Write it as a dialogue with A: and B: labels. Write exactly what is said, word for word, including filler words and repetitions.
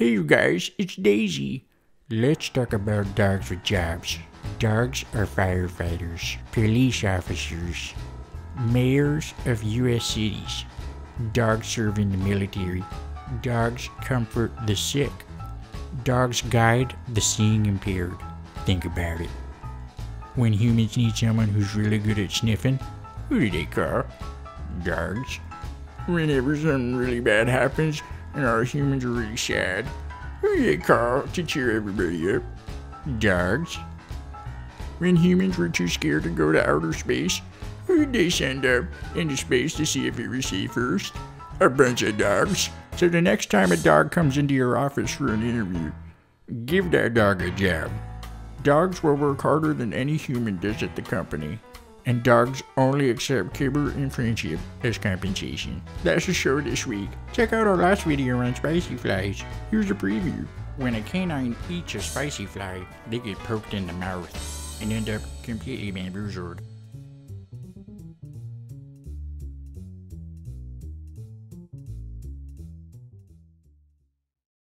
A: Hey you guys, it's Daisy. Let's talk about dogs with jobs. Dogs are firefighters, police officers, mayors of U S cities. Dogs serve in the military. Dogs comfort the sick. Dogs guide the seeing impaired. Think about it. When humans need someone who's really good at sniffing, who do they call? Dogs. Whenever something really bad happens and our humans are really sad, who do they call to cheer everybody up? Dogs. When humans were too scared to go to outer space, who did they send up into space to see if it was safe first? A bunch of dogs. So the next time a dog comes into your office for an interview, give that dog a job. Dogs will work harder than any human does at the company, and dogs only accept kibble and friendship as compensation. That's the show this week. Check out our last video on spicy flies. Here's a preview. When a canine eats a spicy fly, they get poked in the mouth and end up completely bamboozled.